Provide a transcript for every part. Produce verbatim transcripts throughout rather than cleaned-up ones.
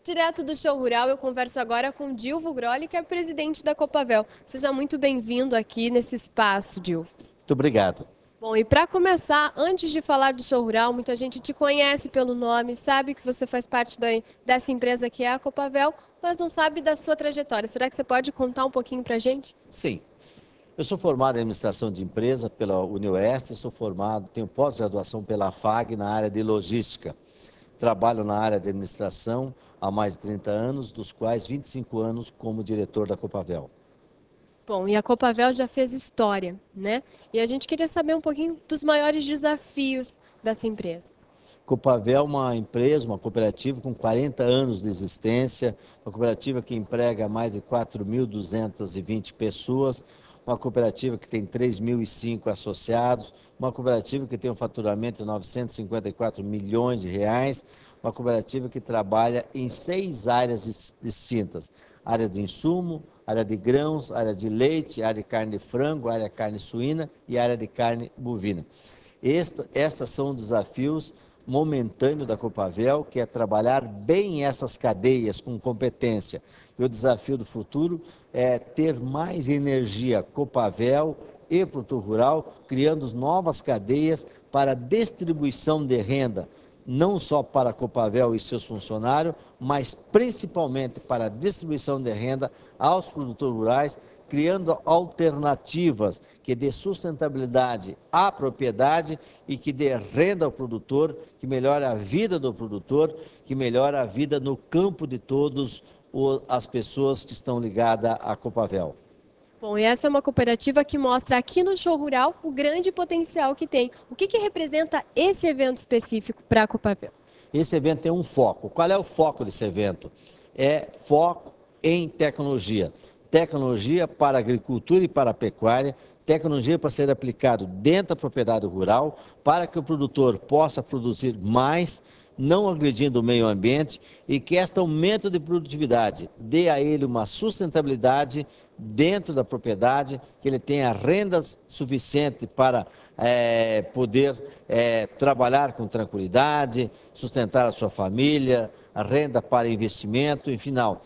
Direto do Show Rural, eu converso agora com Dilvo Grolli, que é presidente da Copavel. Seja muito bem-vindo aqui nesse espaço, Dilvo. Muito obrigado. Bom, e para começar, antes de falar do Show Rural, muita gente te conhece pelo nome, sabe que você faz parte da, dessa empresa que é a Copavel, mas não sabe da sua trajetória. Será que você pode contar um pouquinho para a gente? Sim. Eu sou formado em administração de empresa pela UniOeste, sou formado, tenho pós-graduação pela FAG na área de logística. Trabalho na área de administração há mais de trinta anos, dos quais vinte e cinco anos como diretor da Copavel. Bom, e a Copavel já fez história, né? E a gente queria saber um pouquinho dos maiores desafios dessa empresa. Copavel é uma empresa, uma cooperativa com quarenta anos de existência, uma cooperativa que emprega mais de quatro mil duzentas e vinte pessoas, uma cooperativa que tem três mil e cinco associados, uma cooperativa que tem um faturamento de novecentos e cinquenta e quatro milhões de reais, uma cooperativa que trabalha em seis áreas distintas: área de insumo, área de grãos, área de leite, área de carne de frango, área de carne suína e área de carne bovina. Esta, estes são desafios momentâneo da Copavel, que é trabalhar bem essas cadeias com competência. E o desafio do futuro é ter mais energia Copavel e Produtor Rural, criando novas cadeias para distribuição de renda, não só para a Copavel e seus funcionários, mas principalmente para a distribuição de renda aos produtores rurais, criando alternativas que dê sustentabilidade à propriedade e que dê renda ao produtor, que melhore a vida do produtor, que melhore a vida no campo de todas as pessoas que estão ligadas à Copavel. Bom, e essa é uma cooperativa que mostra aqui no Show Rural o grande potencial que tem. O que, que representa esse evento específico para a Copavel? Esse evento tem um foco. Qual é o foco desse evento? É foco em tecnologia. Tecnologia para a agricultura e para a pecuária, tecnologia para ser aplicado dentro da propriedade rural, para que o produtor possa produzir mais, não agredindo o meio ambiente, e que este aumento de produtividade dê a ele uma sustentabilidade dentro da propriedade, que ele tenha renda suficiente para é, poder é, trabalhar com tranquilidade, sustentar a sua família, a renda para investimento, enfim, não.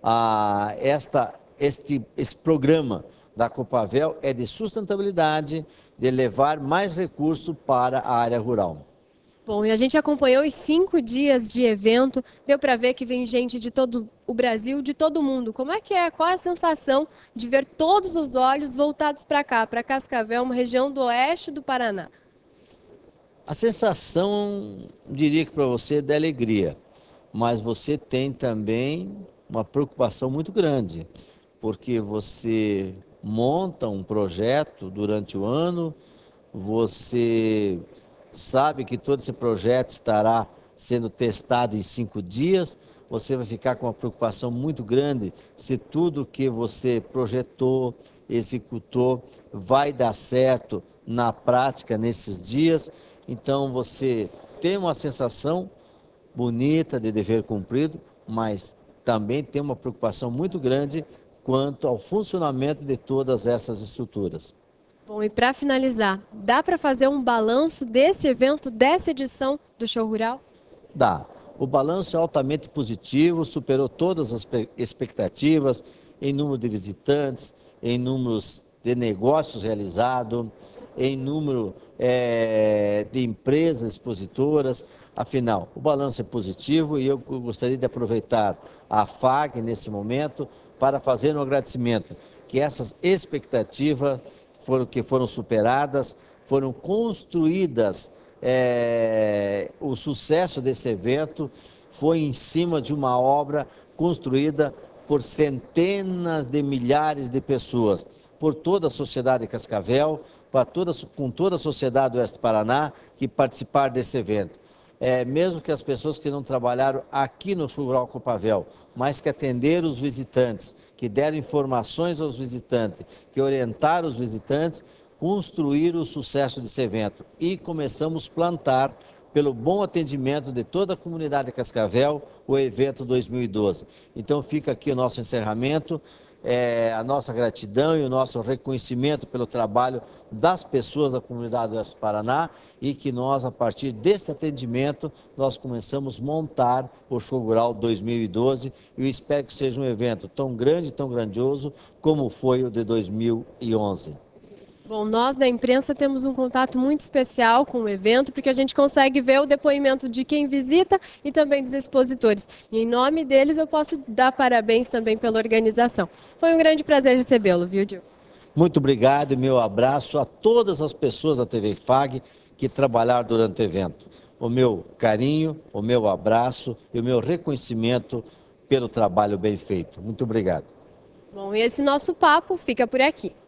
Ah, esta Este, esse programa da Copavel é de sustentabilidade, de levar mais recursos para a área rural. Bom, e a gente acompanhou os cinco dias de evento, deu para ver que vem gente de todo o Brasil, de todo o mundo. Como é que é? Qual é a sensação de ver todos os olhos voltados para cá, para Cascavel, uma região do oeste do Paraná? A sensação, diria que para você, é de alegria, mas você tem também uma preocupação muito grande, porque você monta um projeto durante o ano, você sabe que todo esse projeto estará sendo testado em cinco dias, você vai ficar com uma preocupação muito grande se tudo que você projetou, executou, vai dar certo na prática nesses dias. Então você tem uma sensação bonita de dever cumprido, mas também tem uma preocupação muito grande quanto ao funcionamento de todas essas estruturas. Bom, e para finalizar, dá para fazer um balanço desse evento, dessa edição do Show Rural? Dá. O balanço é altamente positivo, superou todas as expectativas em número de visitantes, em números de negócios realizados, em número é, de empresas expositoras. Afinal, o balanço é positivo e eu gostaria de aproveitar a FAG nesse momento para fazer um agradecimento, que essas expectativas foram, que foram superadas, foram construídas, é, o sucesso desse evento foi em cima de uma obra construída por centenas de milhares de pessoas, por toda a sociedade de Cascavel, para toda, com toda a sociedade do Oeste do Paraná que participaram desse evento. É, mesmo que as pessoas que não trabalharam aqui no Show Rural Copavel, mas que atenderam os visitantes, que deram informações aos visitantes, que orientaram os visitantes, construíram o sucesso desse evento. E começamos a plantar, pelo bom atendimento de toda a comunidade de Cascavel, o evento dois mil e doze. Então fica aqui o nosso encerramento, é, a nossa gratidão e o nosso reconhecimento pelo trabalho das pessoas da comunidade do Oeste do Paraná e que nós, a partir desse atendimento, nós começamos a montar o Show Rural dois mil e doze e eu espero que seja um evento tão grande, tão grandioso como foi o de dois mil e onze. Bom, nós da imprensa temos um contato muito especial com o evento, porque a gente consegue ver o depoimento de quem visita e também dos expositores. E em nome deles eu posso dar parabéns também pela organização. Foi um grande prazer recebê-lo, viu, Dil? Muito obrigado e meu abraço a todas as pessoas da T V F A G que trabalharam durante o evento. O meu carinho, o meu abraço e o meu reconhecimento pelo trabalho bem feito. Muito obrigado. Bom, e esse nosso papo fica por aqui.